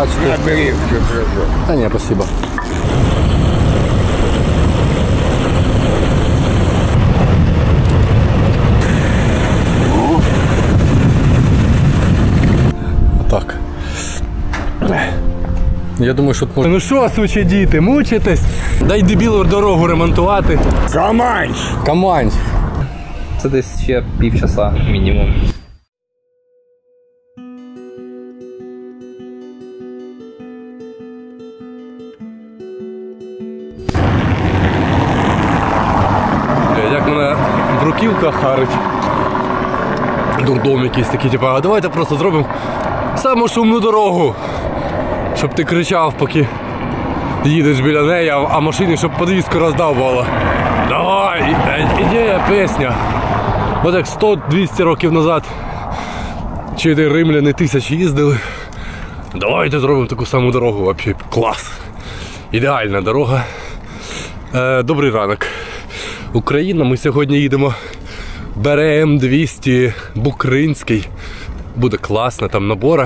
бачите. Бери. Та ні, спасибо. Так. Я думаю, що тут можна... Ну що, сучі діти, мучитесь? Дай дебілу дорогу ремонтувати. Камань! Камань. Це десь ще півчаса мінімум. Як мене бруківка харить. Дурдом якийсь такий, типу, а давайте просто зробимо саму шумну дорогу. Щоб ти кричав, поки їдеш біля неї, а машині, щоб подвіску роздавувала. Давай, ідея, пісня. От як 100-200 років назад чи римляни 1000 їздили. Давайте зробимо таку саму дорогу, взагалі клас. Ідеальна дорога. Добрий ранок. Україна, ми сьогодні їдемо БРМ-200 Букринський. Буде класно, там набора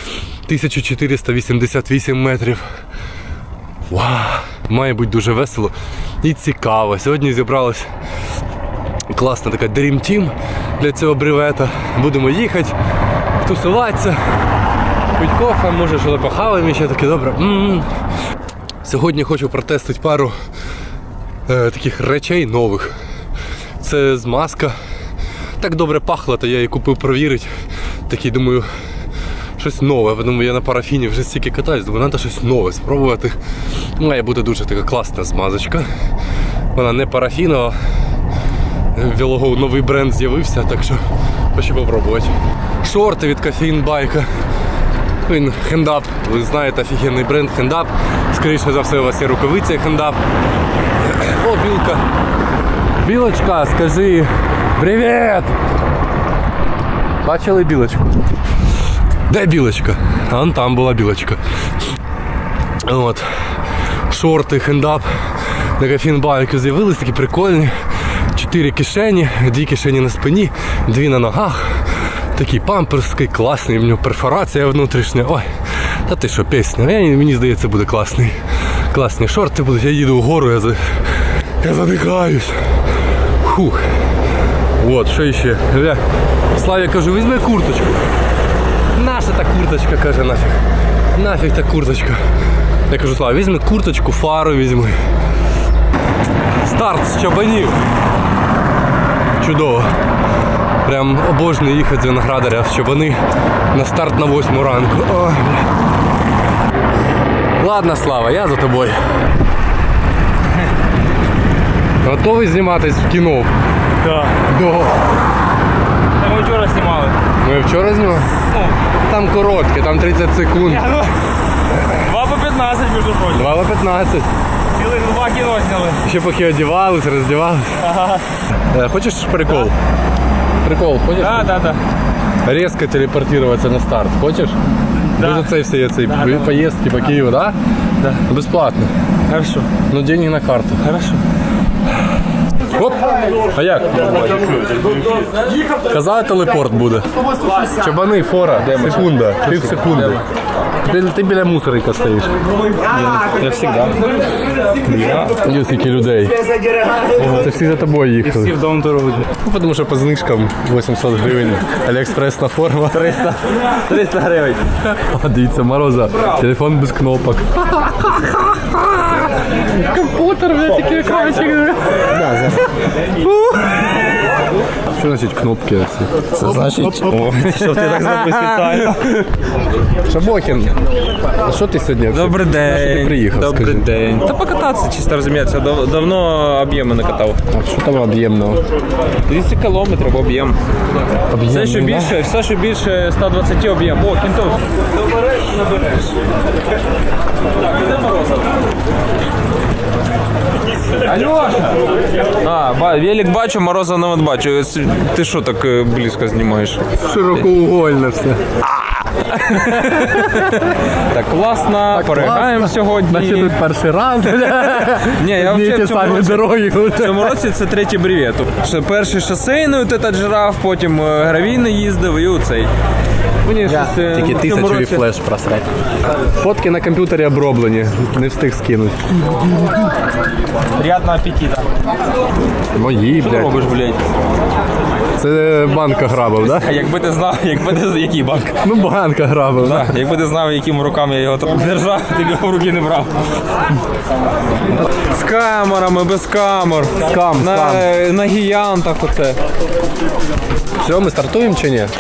1488 метрів. Вау, має бути дуже весело і цікаво. Сьогодні зібралась класна така Dream Team для цього бревета. Будемо їхати, тусуватися, пить кофе, може що похаваємо ще таке добре. Сьогодні хочу протестити пару таких речей нових. Це змазка. Так добре пахло, то я її купив провірити. Такий, думаю, щось нове. Думаю, я на парафіні вже стільки катаюсь, думаю, треба щось нове спробувати. Має бути дуже така класна змазочка. Вона не парафінова. В Велого новий бренд з'явився, так що хочу попробувати. Шорти від Caffeine Bike. Він Hand-Up. Ви знаєте, офігенний бренд Hand-Up. Скоріше за все, у вас є рукавиці Hand-Up. О, білка. Білочка, скажи привіт! Бачили білочку? Де білочка? А вон там була білочка. От. Шорти Hand-Up на Caffeine Bike з'явились, такі прикольні. 4 кишені, 2 кишені на спині, 2 на ногах. Такий памперський, класний, в нього перфорація внутрішня. Ой, та ти що, пісня. Мені здається, буде класний. Класні шорти будуть, я їду вгору, я задихаюсь. Фух. От, що ще? Славі, кажу, візьми курточку. Наша та курточка, каже, нафіг. Нафіг та курточка. Я кажу, Славі, візьми курточку, фару візьми. Старт з чабанів. Чудово. Прям обожнюю їхати з Виноградаря в чабани на старт на 8 ранку. Ой. Ладно, Слава, я за тобою. Готовий зніматись в кіно? Так. Ми вчора знімали. Ми вчора знімали? Там коротке, там 30 секунд. 2 по 15, між прочим. 2 по 15. Цілих 2 кіно зняли. Ще поки одягались, роздягались. Ага. Хочеш прикол? Прикол, хочеш? Да. Резко телепортироваться на старт, хочешь? Да. Вы за цей поездки по Киеву, да? Да. Бесплатно. Хорошо. Но деньги на карту. Хорошо. Оп! А як? Казали, телепорт буде. Чабани, фора, секунда, пів секунди. Ти біля мусорика стоїш. Я всегда. Є стільки людей. Це всі за тобою їхали. Всі в Даунтороуді. Ну, тому що по знижкам 800 гривень. Аліекспресна форма. 300 гривень. А, дивіться, Мороза. Телефон без кнопок. Комп'ютер, блядь, такий екранчик. Що значить кнопки? Це значить, що ти так зробив спеціально. Шабохін, а що ти сьогодні? Добрий день. Ти приїхав, Добрий скажи. день. Та покататися, чисто розуміється. Давно об'єми не катав. А що там об'ємного? 200 кілометрів об'єм. Все, що більше 120 об'єм. О, кінтов. Набереш. Так, іде Морозов. Альоша! Велик бачу, Морозов не бачу. Ти що так близько знімаєш? Широкоугольно все. Так класно, поригаємо сьогодні. Значить тут перший раз. Ні, я Ті самі дороги. в цьому році це 3-й бревет. Перший шосейний, от этот жираф, потім гравійний їздив і оцей. Мені щось, Тільки в 1000 цьому і році флеш просрать. фотки на комп'ютері оброблені, не встиг скинути. Приятного аппетита. Мої, Що ти блядь. робиш, блядь? Це банка грабив, да? А якби ти знав, який банк? Ну, банка грабив, да? Так, якби ти знав, якими руками я його держав, ти б його в руки не брав. З камерами, без камер. Скам, На гіянтах оце. Все, ми стартуємо чи ні?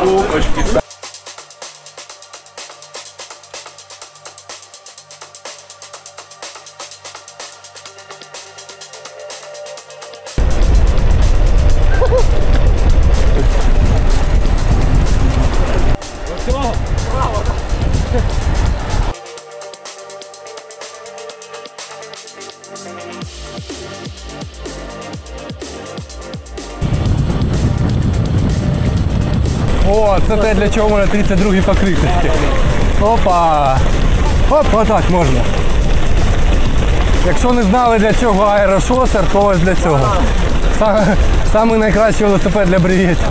О, це те, для чого в мене 32-й покритості. Опа! Опа, так можна. Якщо не знали, для чого аерошосер, то ось для цього. Самий найкращий велосипед для бреветів.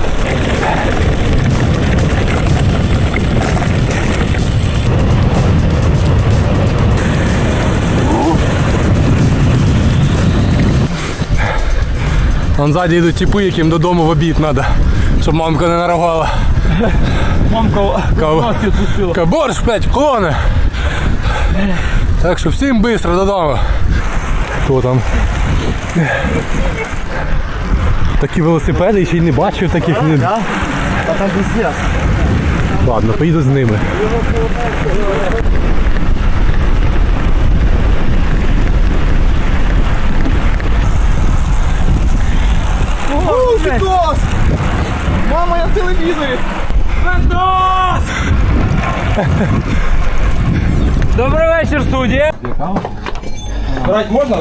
Вон ззаді йдуть типи, яким додому в обід треба, щоб мамка не наругала. Мамка Кого? відпустила. Борщ, блядь, клони. Так що всім швидко додому. Хто там? Такі велосипеди, ще й не бачив таких. Та там пиздец. Ладно, поїду з ними. Відос! Мама, я в телевізорі! Добрий вечір, судді. Брать можна?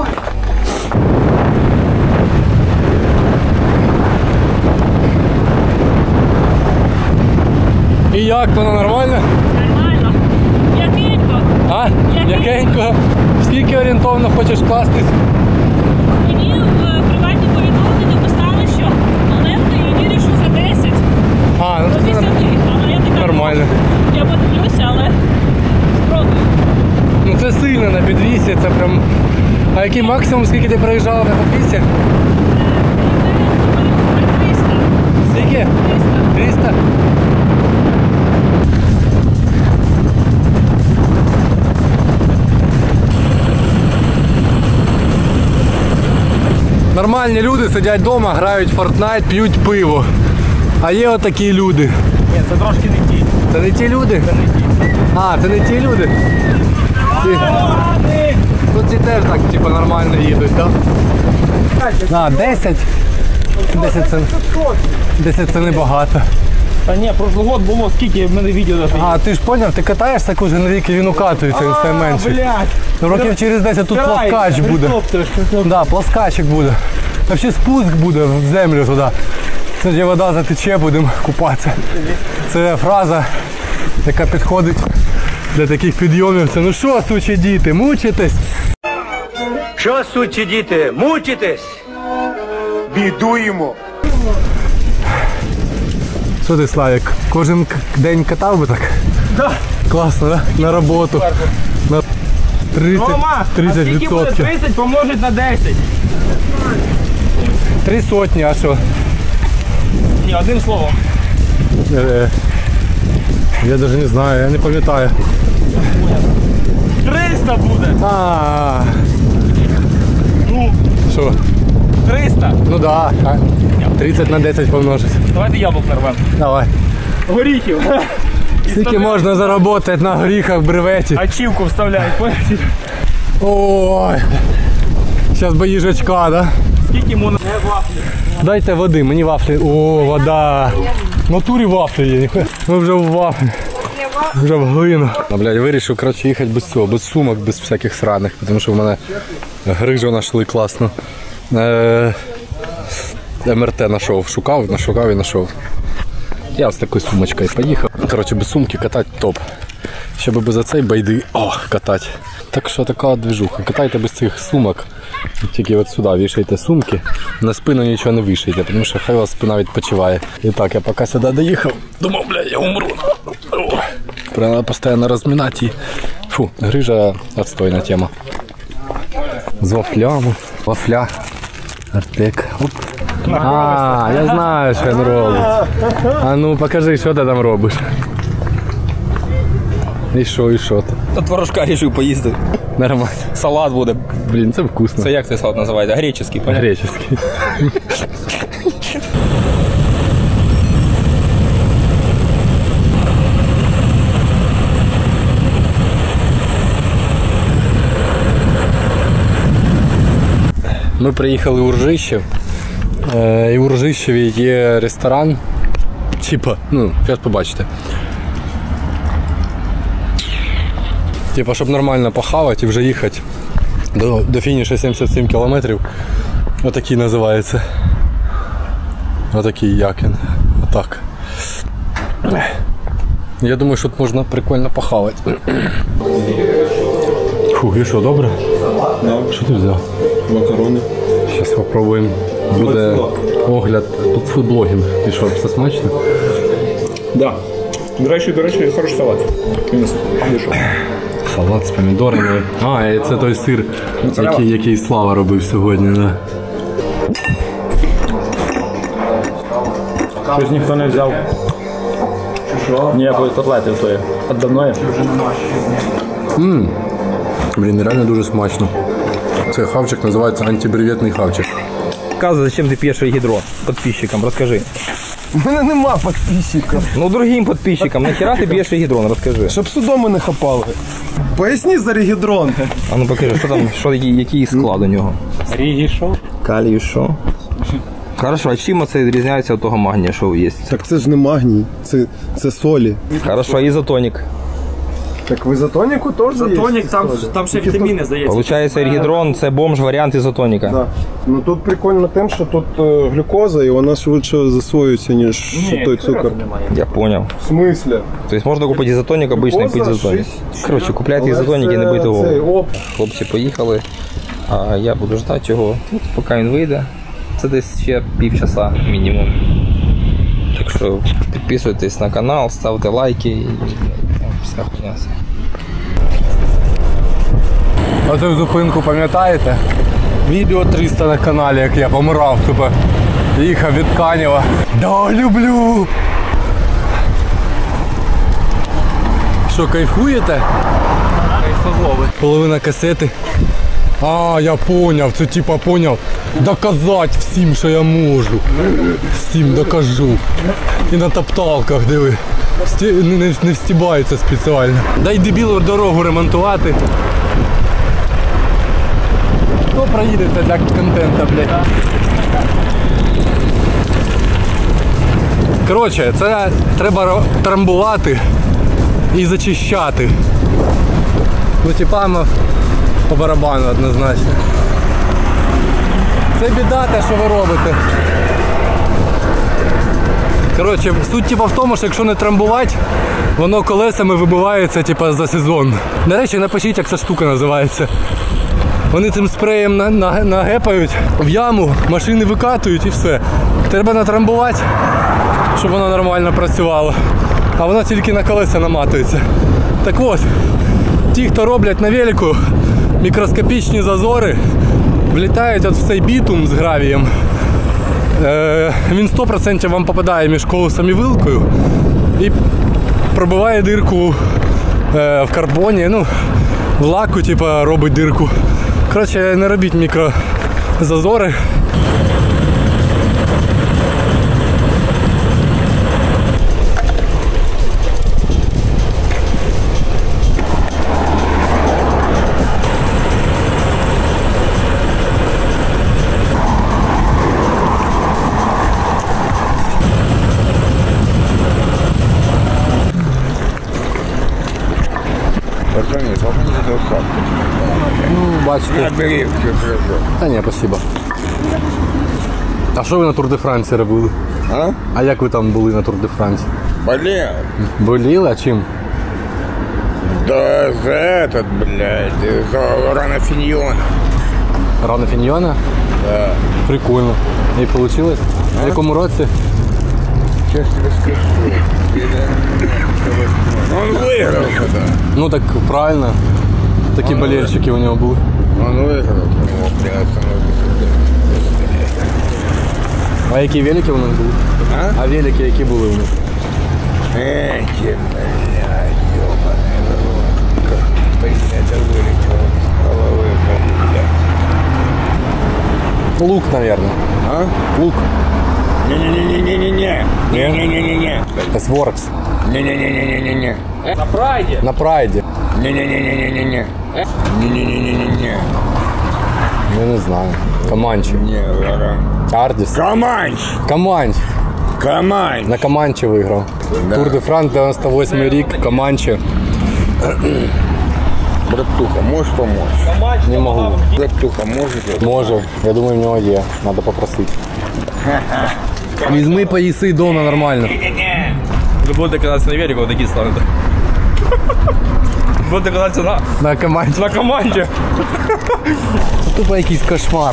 І як, воно нормально? Нормально. Якенько. А? Якенько? Скільки орієнтовно хочеш кластись? Мені в приватні повідомлення написали, що Оленка, я вірю, що за 10. А, ну До 10. Але я така, нормально. я подивлюся, але спробую. Ну це сильно на підвісі, це прям... А який максимум, скільки ти проїжджала на підвісі? 300. Скільки? 300? Нормальні люди сидять вдома, грають в Fortnite, п'ють пиво. А є отакі люди. Ні, це трошки не ті. Це не ті люди? Це не ті. А, це не ті люди? Ну ці теж так, типу, нормально їдуть, так? Да? 10. 10 це небагато. Та ні, прошлий год було скільки в мене відео даже. А, ти ж поняв, ти катаєшся кожен рік і він укатується, він стає менший. Блядь. Ну, років через 10 тут плоскач буде. Да, плоскачик буде. Взагалі спуск буде в землю туди. Тоді вода затече, будемо купатися. Це фраза, яка підходить для таких підйомів. Це ну що, сучі діти, мучитесь? Що, сучі діти, мучитесь? Бідуємо. Що ти, Славік, кожен день катав би так? Да. Класно, да? На роботу. На 30, Рома, а скільки буде 30%. 30 помножить на 10? 3 сотні, а що? Ні, одним словом. Я навіть не знаю, я не пам'ятаю. 300 буде. А, Ну, що? 300. Ну да. 30 на 10 помножить. Давайте яблук нарвемо. Давай. Горіхів. Скільки можна заробити на горіхах в бреветі? Ачівку вставляють, поняли? Ой. Зараз би їжачка, да? Скільки можна вафлі? Дайте води, мені вафлі. О, вода. В натурі вафлі є, ніхуя. Ми вже в вафлі. Вже в глину. Блядь, вирішив, коротше, їхати без цього, без сумок, без всяких сраних, тому що в мене грижу знайшли класно. МРТ знайшов, шукав і знайшов. Я з такою сумочкою поїхав. Коротше, без сумки катати топ. Щоб без оцей байди катати. Так що така движуха. Катайте без цих сумок. Тільки от сюди вішайте сумки. На спину нічого не вішайте, тому що хай у вас спина відпочиває. І так, я поки сюди доїхав, думав, бля, я умру. Треба постійно розмінати і... Фу, грижа відстойна тема. З вафлями. Вафля. Артек. Оп. А, я знаю, що він робить. А ну, покажи, що ти там робиш. І що ти? Та творожка рішив поїсти. Нормально. Салат буде. Блін, це вкусно. Це як цей салат називається? Греческий, понятно? Греческий. Ми приїхали у Ржищів. І у Ржищеві є ресторан. Типа, ну, зараз побачите. Типа, щоб нормально похавати і вже їхати до фінішу 77 кілометрів. Отакий називається. Отакий Якін. Отак. Я думаю, що тут можна прикольно похавати. Фу, і що, добре? Що ти взяв? Макарони. Зараз спробуємо. Буде огляд. Тут фудблогінг. І що, все смачно? Да. До речі, хороший салат. Салат з помідорами. А, і це той сир, який Слава робив сьогодні, да. Щось ніхто не взяв. Ніякої котлети тої. Отдавної. Блін, реально дуже смачно. Цей хавчик називається антибреветний хавчик. Каза, зачем ты пьешь гидро подписчикам? Расскажи. У мене нема підписчиків. Ну, другим подписчикам, нахера ты пьешь гидрон? Расскажи. Щоб судоми не хапали. Поясні за регідрон. А ну покажи, що там, який склад у нього? Рігі-шо? Калію, що? Хорошо, а чим це відрізняється від того магнія, що є? Так це ж не магній, це солі. Хорошо, а ізотонік? Так в ізотоніку теж є. Тонік, там ще вітаміни, здається. Получається, ергідрон – це бомж-варіант ізотоніка. Да. Ну тут прикольно тим, що тут глюкоза і вона швидше засвоюється, ніж той цукор. Я понял. В смислі? Тобто можна купити ізотонік, обичний пити ізотонік. Коротше, купляйте ізотонік і не бийте голову. Хлопці поїхали, а я буду ждати його тут, поки він вийде. Це десь ще півчаса мінімум. Так що підписуйтесь на канал, ставте лайки і вся хуйня. Оцю зупинку пам'ятаєте? Відео 300 на каналі, як я помирав, тупо їхав від Канєва. Да, люблю! Що, кайфуєте? Кайфово. Половина касети. А, я поняв, це типа поняв. Доказати всім, що я можу. Всім докажу. І на топталках, диви. Не встібаються спеціально. Дай дебілу дорогу ремонтувати. Хто проїдеться для контента, блядь? Коротше, це треба трамбувати і зачищати. Ну, типа, по барабану однозначно. Це біда те, що ви робите. Коротше, суть типа в тому, що якщо не трамбувати, воно колесами вибивається типа за сезон. До речі, напишіть, як ця штука називається. Вони цим спреєм нагепають в яму, машини викатують і все. Треба натрамбувати, щоб воно нормально працювало. А воно тільки на колеса наматується. Так от, ті, хто роблять на велику мікроскопічні зазори, влітають от в цей бітум з гравієм. Він 100% вам попадає між колесом і вилкою і пробиває дирку в карбоні, ну, в лаку, типа, робить дирку. Коротше, не робіть мікрозазори. Ну, бачите. Та ні, спасибо. А що ви на Тур де Франції робили? А? А як ви там були на Тур де Франс? Болел. Боліли? А чим? Да за этот, блядь, за Ранофиньона. Рано Фіньйона? Да. Прикольно. І вийшло? В якому році? Сейчас тебе скажу. Он выиграл тогда. Ну так правильно. Такі болельщики у нього були. Он выиграл. О, блядь, А які велики у них були? А велики які були у них? эти, блядь, ёбаный рот. Как это вылетело с головы, блядь. Лук, наверное. А? Лук. Не-не-не-не-не-не. Не-не-не-не-не. Своркс. Не-не-не-не-не-не. На прайді. На прайді. Не-не-не-не-не-не. Не-не-не-не-не-не. Я не знаю. Команчі. Не, Лора. Ардіс. Команч! Команч. Команч! На Команчі виграв. Да. Тур де Франс, 98 рік, Команчі. Братуха, можешь помочь? Не можу. Братуха, может? Може. Я думаю, в нього є. Треба попросити. Візьми, поїси вдома нормально. Вы будете кататься на велике, вот такие славы. Будете кататься На Команчі. на команде. Це тупо якийсь кошмар.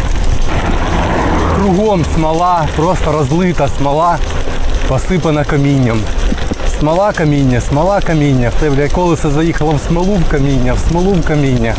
Кругом смола, просто розлита смола, посипана камінням. Смола каміння, смола каміння. В тебе колесо заїхало в смолу в каміння, в смолу в каміння.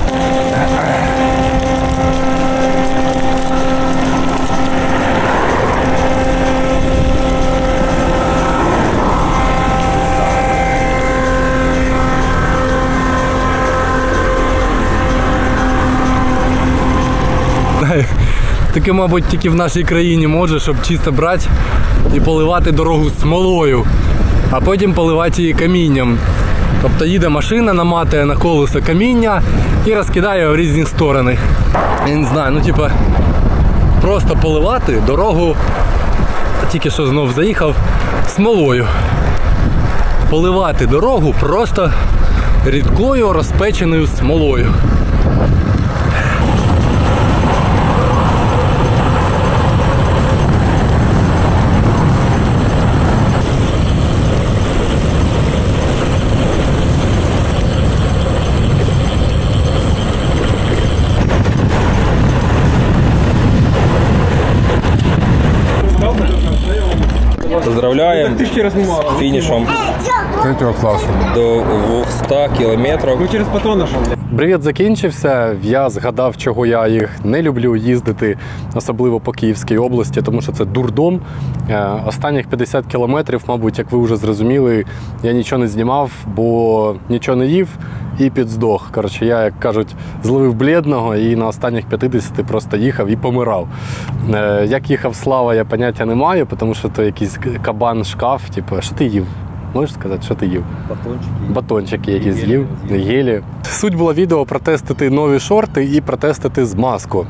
Таке, мабуть, тільки в нашій країні може, щоб чисто брати і поливати дорогу смолою, а потім поливати її камінням. Тобто їде машина, наматує на колесо каміння і розкидає в різні сторони. Я не знаю, ну типа просто поливати дорогу, тільки що знов заїхав, смолою. Поливати дорогу просто рідкою розпеченою смолою. Поздравляем с финишем Третього класу. до 200 километров. Через батон нашел. Бревет закінчився, я згадав, чого я їх не люблю їздити, особливо по Київській області, тому що це дурдом. Останніх 50 кілометрів, мабуть, як ви вже зрозуміли, я нічого не знімав, бо нічого не їв і підздох. Коротше, я, як кажуть, зловив блідного і на останніх 50 просто їхав і помирав. Як їхав Слава, я поняття не маю, тому що то якийсь кабан-шкаф, типу, що ти їв? Можеш сказати, що ти їв? Батончики якісь з'їв, гелі. Суть була відео протестити нові шорти і протестити змазку.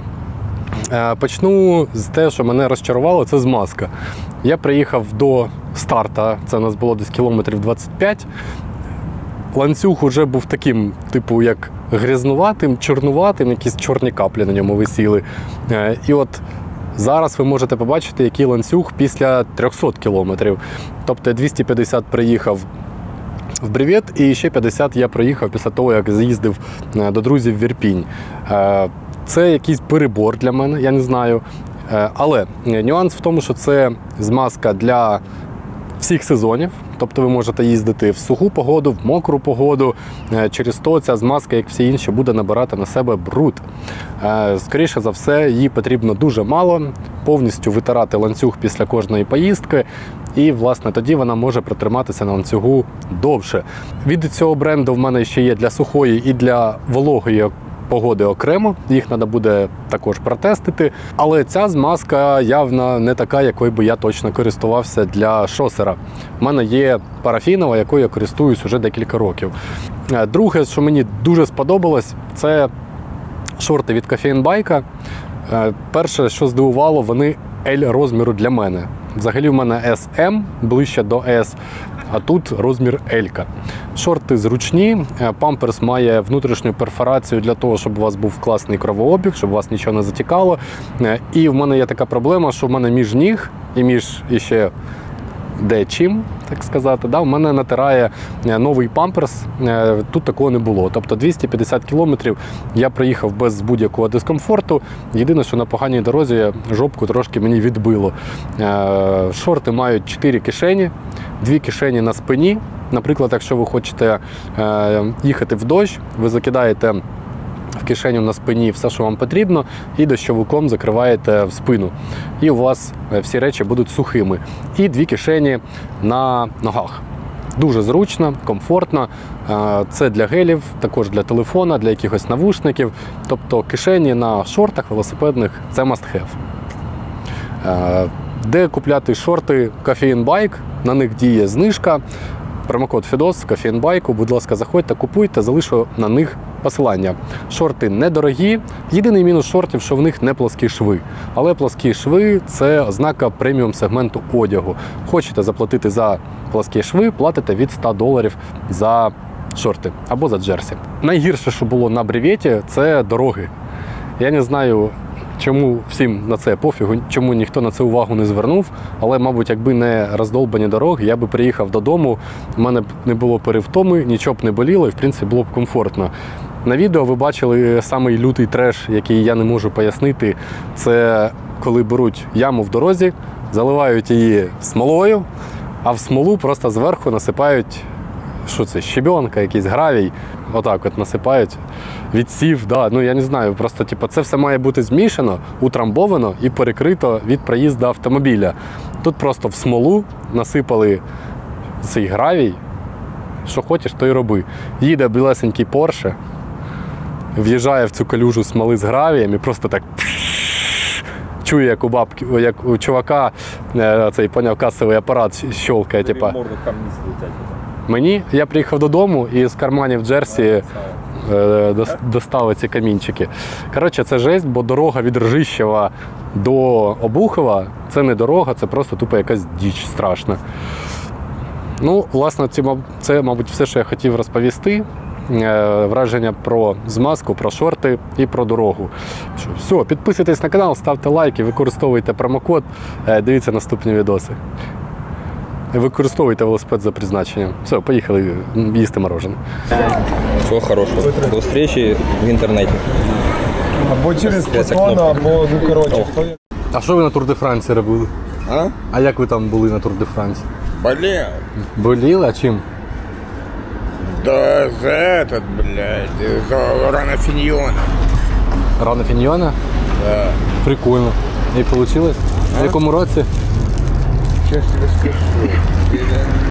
Почну з те, що мене розчарувало, це змазка. Я приїхав до старта, це у нас було десь кілометрів 25. Ланцюг уже був таким, типу, як грязнуватим, чорнуватим, якісь чорні каплі на ньому висіли. І от зараз ви можете побачити, який ланцюг після 300 кілометрів. Тобто я 250 приїхав в Бревет і ще 50 я проїхав після того, як з'їздив до друзів в Ірпінь. Це якийсь перебор для мене, я не знаю. Але нюанс в тому, що це змазка для всіх сезонів. Тобто ви можете їздити в суху погоду, в мокру погоду. Через то ця змазка, як всі інші, буде набирати на себе бруд. Скоріше за все, її потрібно дуже мало, повністю витирати ланцюг після кожної поїздки. І, власне, тоді вона може протриматися на ланцюгу довше. Від цього бренду в мене ще є для сухої і для вологої погоди окремо. Їх треба буде також протестити. Але ця змазка явно не така, якою би я точно користувався для шосера. У мене є парафінова, якою я користуюсь вже декілька років. Друге, що мені дуже сподобалось, це шорти від Coffee & Bike. Перше, що здивувало, вони L розміру для мене. Взагалі в мене SM, ближче до S. а тут розмір L-ка. Шорти зручні, памперс має внутрішню перфорацію для того, щоб у вас був класний кровообіг, щоб у вас нічого не затікало. І в мене є така проблема, що в мене між ніг і між іще дечим, так сказати, да, в мене натирає новий памперс, тут такого не було. Тобто 250 кілометрів я приїхав без будь-якого дискомфорту. Єдине, що на поганій дорозі жопку трошки мені відбило. Шорти мають 4 кишені, 2 кишені на спині. Наприклад, якщо ви хочете їхати в дощ, ви закидаєте в кишеню на спині все, що вам потрібно, і дощовиком закриваєте в спину. І у вас всі речі будуть сухими. І 2 кишені на ногах. Дуже зручно, комфортно. Це для гелів, також для телефона, для якихось навушників. Тобто кишені на шортах велосипедних – це must have. Де купляти шорти Caffeine Bike? На них діє знижка. Промокод FIDOS в Caffeine Bike. Будь ласка, заходьте, купуйте, залишу на них посилання. Шорти недорогі. Єдиний мінус шортів, що в них не плоскі шви. Але плоскі шви – це ознака преміум-сегменту одягу. Хочете заплатити за плоскі шви, платите від $100 за шорти або за джерсі. Найгірше, що було на бреветі – це дороги. Я не знаю, чому всім на це пофігу, чому ніхто на це увагу не звернув, але, мабуть, якби не роздолбані дороги, я би приїхав додому, в мене б не було перевтоми, нічого б не боліло і, в принципі, було б комфортно. На відео ви бачили самий лютий треш, який я не можу пояснити. Це коли беруть яму в дорозі, заливають її смолою, а в смолу просто зверху насипають, що це, щебенка, якийсь гравій, отак от насипають, відсів, да, ну я не знаю, просто типу, це все має бути змішано, утрамбовано і перекрито від проїзду автомобіля. Тут просто в смолу насипали цей гравій, що хочеш, то й роби. Їде білесенький Порше, в'їжджає в цю калюжу смоли з гравієм і просто так чує, як у бабки, як у чувака цей, поняв, касовий апарат щелкає, типа. Мені, я приїхав додому і з карманів джерсі достали ці камінчики. Коротше, це жесть, бо дорога від Ржищева до Обухова – це не дорога, це просто тупо якась діч страшна. Ну, власне, це, мабуть, все, що я хотів розповісти. Враження про змазку, про шорти і про дорогу. Все, підписуйтесь на канал, ставте лайки, використовуйте промокод, дивіться наступні відоси. Використовуйте велосипед за призначенням. Все, поїхали їсти морожене. Всього хорошого. До зустрічі в інтернеті. Або через Патона, або, ну, коротше, хто є. А що ви на Тур де Франції робили? А як ви там були на Тур де Франції? Болел. Боліли? А чим? Да за этот, блядь, за Ранофиньона. Ранофиньона? Да. Прикольно. І вийшло? В якому році? Сейчас тебе скажу.